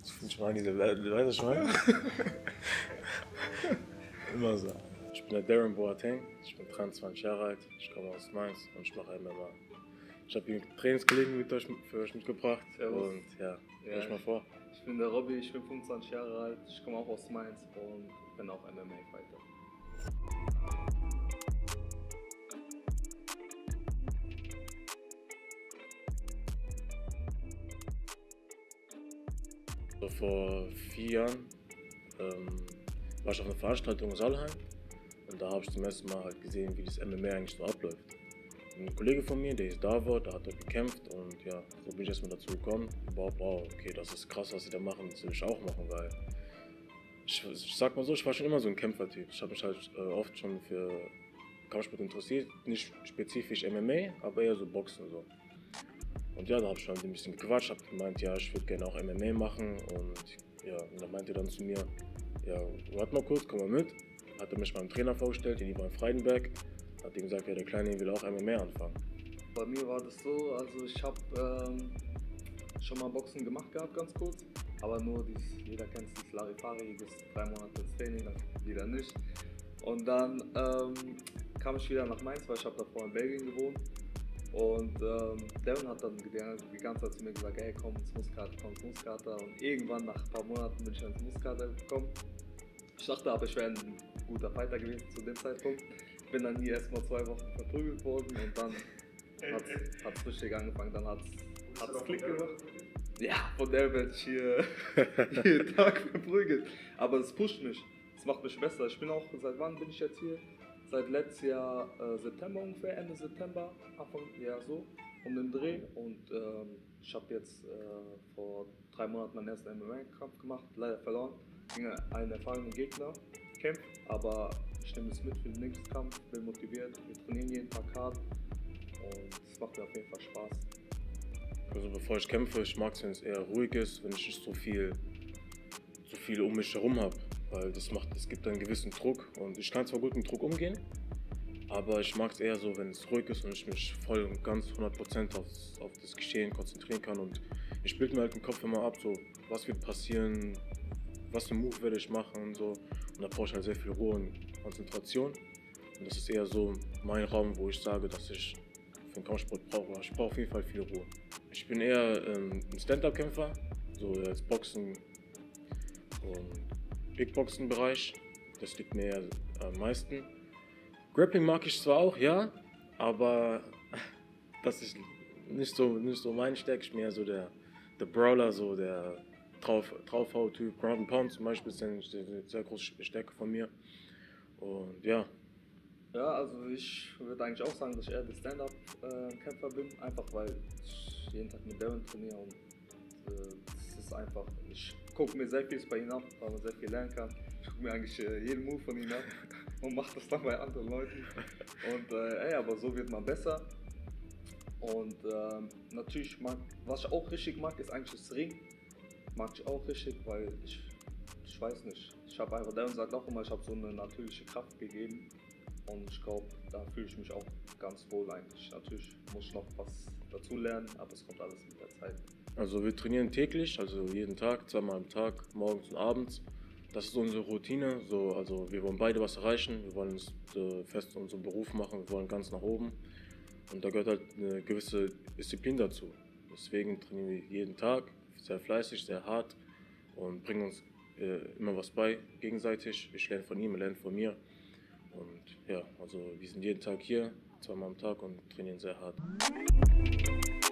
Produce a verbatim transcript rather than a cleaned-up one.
Ich finde schon mal diese Leute, weißt du schon mal? Immer so. Ich bin der Darren Boateng, ich bin dreiundzwanzig Jahre alt, ich komme aus Mainz und ich mache M M A. Ich habe hier Trainingskollegen mit euch, für euch mitgebracht. Servus. Und ja, stell Ja, euch mal vor. Ich bin der Robby, ich bin fünfundzwanzig Jahre alt, ich komme auch aus Mainz und bin auch M M A-Fighter. So vor vier Jahren ähm, war ich auf einer Veranstaltung in Salheim und da habe ich zum ersten Mal halt gesehen, wie das M M A eigentlich so abläuft. Und ein Kollege von mir, der ist da war, der hat dort gekämpft und ja, so bin ich erstmal dazu gekommen. Überhaupt, wow, okay, das ist krass, was sie da machen, das will ich auch machen, weil ich, ich sag mal so, ich war schon immer so ein Kämpfertyp. Ich habe mich halt äh, oft schon für Kampfsport interessiert, nicht spezifisch M M A, aber eher so Boxen so. Und ja, da habe ich schon ein bisschen gequatscht, habe gemeint, ja, ich würde gerne auch M M A machen und ja, und dann meinte er dann zu mir, ja, warte mal kurz, komm mal mit. Hat er mich meinem Trainer vorgestellt, den Ivan Freidenberg, hat ihm gesagt, ja, der Kleine will auch M M A anfangen. Bei mir war das so, also ich habe ähm, schon mal Boxen gemacht gehabt, ganz kurz, aber nur dieses, jeder kennt dieses Larifari-iges, drei Monate ins Training, dann wieder nicht. Und dann ähm, kam ich wieder nach Mainz, weil ich habe davor in Belgien gewohnt. Und ähm, Devin hat dann die, die ganze Zeit zu mir gesagt, ey, komm ins Muscat, komm ins Muscater. Und irgendwann nach ein paar Monaten bin ich ins Muscater gekommen. Ich dachte aber, ich wäre ein guter Fighter gewesen zu dem Zeitpunkt. Bin dann hier erstmal zwei Wochen verprügelt worden und dann hat es richtig angefangen. Dann hat es Klick gemacht. Ja, von der werde ich hier jeden Tag verprügelt. Aber es pusht mich, es macht mich besser. Ich bin auch, seit wann bin ich jetzt hier? Seit letztes Jahr äh, September ungefähr, Ende September, Anfang, ja so, um den Dreh. Und ähm, ich habe jetzt äh, vor drei Monaten meinen ersten M M A-Kampf gemacht, leider verloren. Gegen einen erfahrenen Gegner kämpft, aber ich nehme es mit für den nächsten Kampf, bin motiviert, wir trainieren jeden Tag hart und es macht mir auf jeden Fall Spaß. Also bevor ich kämpfe, ich mag es, wenn es eher ruhig ist, wenn ich nicht so viel, so viel um mich herum habe. Weil das macht, es gibt einen gewissen Druck und ich kann zwar gut mit Druck umgehen, aber ich mag es eher so, wenn es ruhig ist und ich mich voll und ganz hundert Prozent auf, auf das Geschehen konzentrieren kann und ich bilde mir halt im Kopf immer ab, so was wird passieren, was für einen Move werde ich machen und so und da brauche ich halt sehr viel Ruhe und Konzentration und das ist eher so mein Raum, wo ich sage, dass ich für den Kampfsport brauche. Ich brauche auf jeden Fall viel Ruhe. Ich bin eher ähm, ein Stand-Up-Kämpfer, so als Boxen und Big-Boxen-Bereich, das liegt mir am meisten. Grappling mag ich zwar auch, ja, aber das ist nicht so, nicht so meine Stärke, ich bin mehr so der, der Brawler, so der Drauf, Draufhau-Typ. Ground and Pound zum Beispiel ist eine sehr große Stärke von mir. Und ja. Ja, also ich würde eigentlich auch sagen, dass ich eher der Stand-Up-Kämpfer bin, einfach weil ich jeden Tag mit Devin trainiere und äh, das ist einfach, ich gucke mir sehr viel bei ihm ab, weil man sehr viel lernen kann. Ich gucke mir eigentlich äh, jeden Move von ihm ab und mache das dann bei anderen Leuten. Und äh, ey, aber so wird man besser. Und ähm, natürlich, mag, was ich auch richtig mag, ist eigentlich das Ring. Mag ich auch richtig, weil ich, ich weiß nicht, ich habe einfach, der sagt auch immer, ich habe so eine natürliche Kraft gegeben. Und ich glaube, da fühle ich mich auch ganz wohl eigentlich. Natürlich muss ich noch was dazu lernen, aber es kommt alles mit der Zeit. Also wir trainieren täglich, also jeden Tag, zweimal am Tag, morgens und abends. Das ist unsere Routine. So, also wir wollen beide was erreichen, wir wollen uns äh, fest unseren Beruf machen, wir wollen ganz nach oben. Und da gehört halt eine gewisse Disziplin dazu. Deswegen trainieren wir jeden Tag, sehr fleißig, sehr hart und bringen uns äh, immer was bei, gegenseitig. Ich lerne von ihm, er lernt von mir. Und ja, also wir sind jeden Tag hier, zweimal am Tag und trainieren sehr hart.